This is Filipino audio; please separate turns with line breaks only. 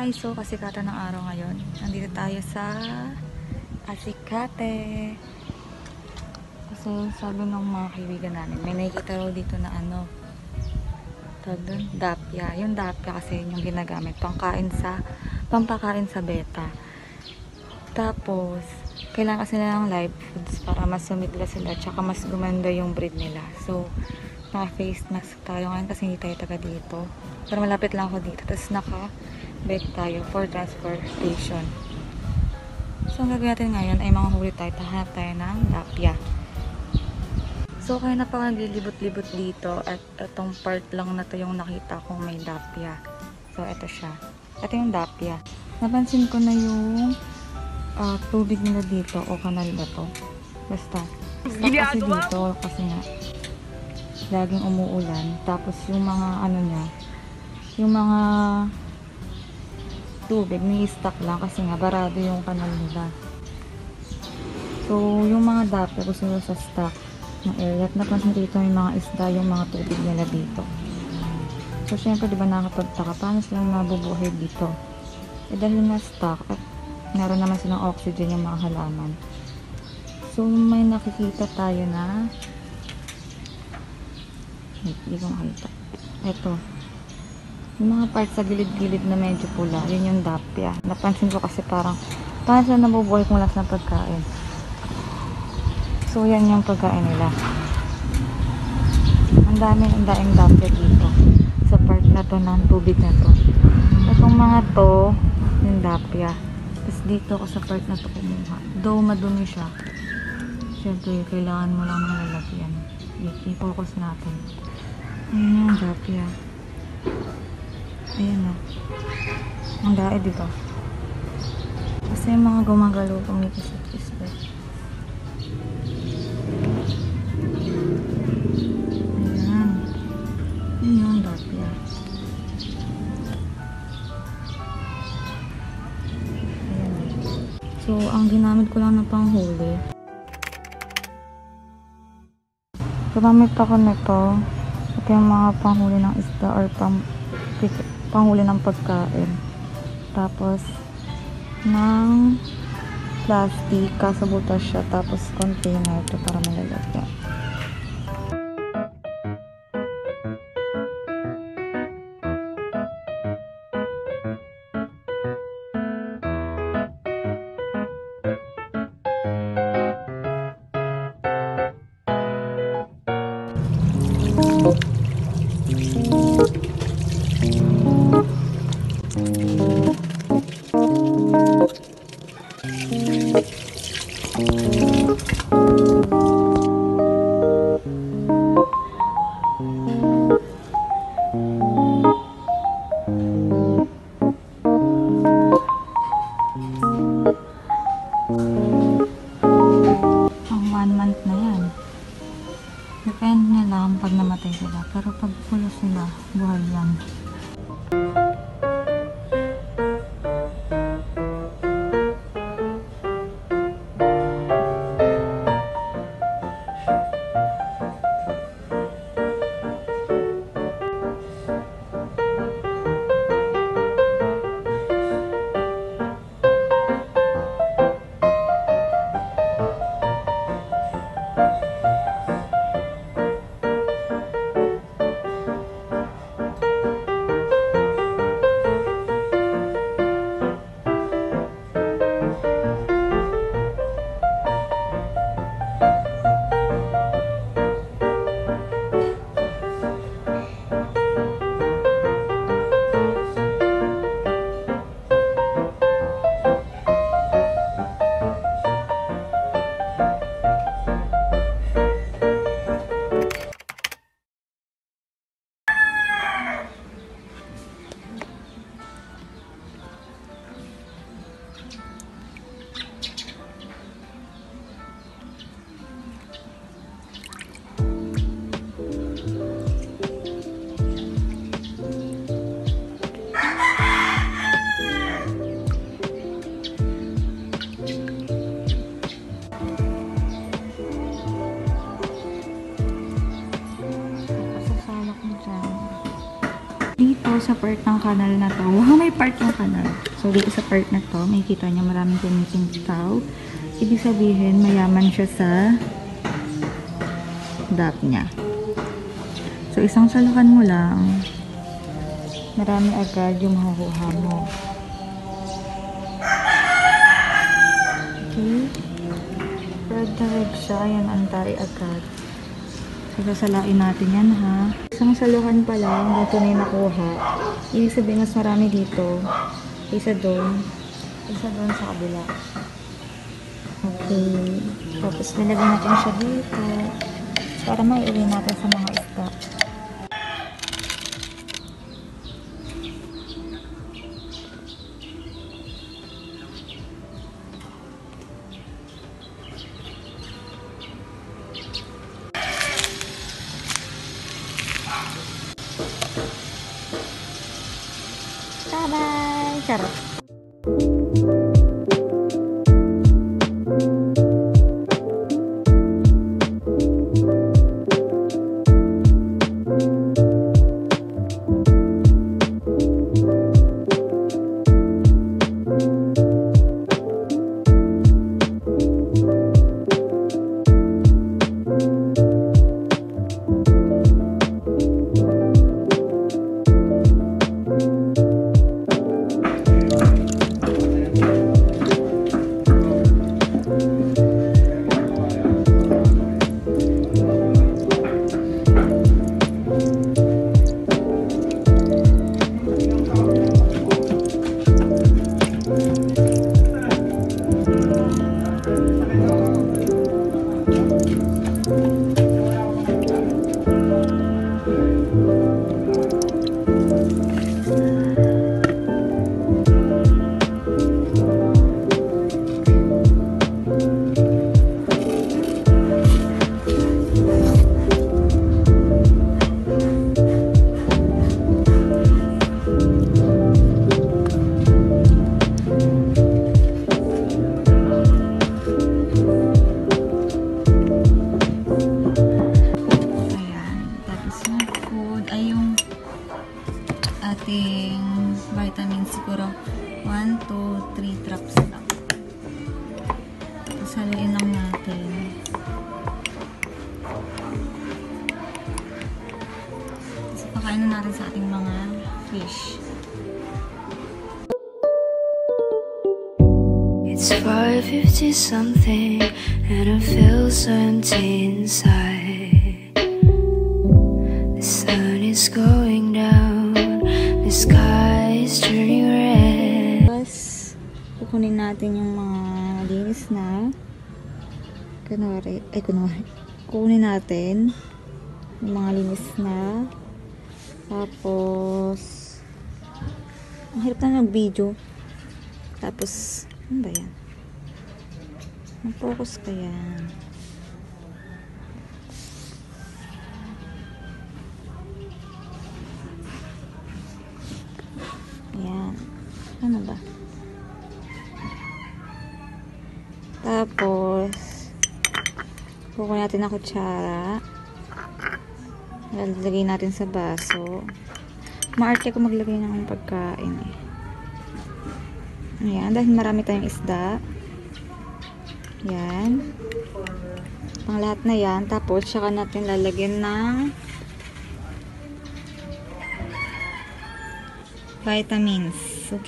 guys, so kasikatan ng araw ngayon. Nandito tayo sa Asikate. Kasi sabi ng mga kaibigan namin, may nakikita raw dito na ano, tawag doon, dapya. Yung dapya kasi yung ginagamit pampakain sa beta. Tapos, kailangan kasi nila ng live foods para mas sumidla sila, tsaka mas gumanda yung breed nila. So, naka-face mask tayo ngayon kasi hindi tayo taga dito. Pero malapit lang ako dito. Tapos naka-bag tayo for transportation. So, ang gagawin natin ngayon ay mga huli tayo. Tahanap tayo ng dapya. So, kaya na pa naglilibot-libot dito. At itong part lang na to yung nakita kong may dapya. So, ito siya. Ito yung dapya. Napansin ko na yung tubig nila dito o kanal ba to. Basta kasi dito kasi nga laging umuulan. Tapos yung mga ano niya, yung mga tubig ni-stock lang kasi nga barado yung kanal nila. So yung mga dapya gusto nila sa stock ng area. At napansin dito may mga isda yung mga tubig nila dito. So syempre diba nakakapagtaka paano silang mabubuhay dito. Dahil na stock at naroon naman silang oxygen yung mga halaman. So may nakikita tayo na hindi ko makita. Ito. Yung mga parts sa gilid-gilid na medyo pula, yun yung dapya. Napansin ko kasi parang sila nabubuhay kung wala silang pagkain. So yan yung pagkain nila. Ang daming dapya dito. Sa part na to ng tubig na to. Itong mga to, yung dapya. Tapos dito ako sa part na to kumuha. Though madumi siya. Siyempre, kailangan mo lang ng lalagyan. I-focus natin. Ayan yung dapya. Ayan o. Ang dae, diba? Kasi yung mga gumagalaw pumikisip-isip. Ayan. Ayan yung dapya. Ayan. So, ang ginamit ko lang na panghuli. Gamit ako nito. Ito yung mga panghuli ng isda or panghuli ng pagkain. Tapos ng plastic, kasabutas siya. Tapos container ito para malalagyan. Ang 1 month na yan. Depende na lang pag namatay sila. Pero pag pula sila, buhay yan. sa part ng kanal na to. Wow, may part yung kanal. So, dito sa part na to, makikita niya maraming kumikintaw. Ibig sabihin, mayaman siya sa dap niya. So, isang salukan mo lang, marami agad yung makukuha mo. Okay. Red na red siya. Ayan, antay agad. Sasalain natin yan, ha. Isang salukan pa lang, dito na yung nakuha. Ibig sabihin, mas marami dito. Isa doon sa kabila. Okay. Tapos, nilagay natin siya dito para maiuwi natin sa mga isda. Bye-bye! Charot! Ating vitamins siguro 1, 2, 3 drops lang. Saluin lang natin. So, pakain na natin sa ating mga fish.
It's 5:50 something and I feel so empty inside. The sun is going down, the sky is turning red.
Tapos, kukunin natin yung mga linis na kukunin natin yung mga linis na. Tapos, ang hirap na mag-video. Tapos, ano ba yan? Mag-focus ka yan. Ayan. Ano ba? Tapos, kukunin natin ang kutsara. Lalagay natin sa baso. Maarte ko maglagay ng pagkain eh. Ayan, dahil marami tayong isda. Ayan. Pang lahat na yan. Tapos, saka natin lalagyan ng vitamins. Okay.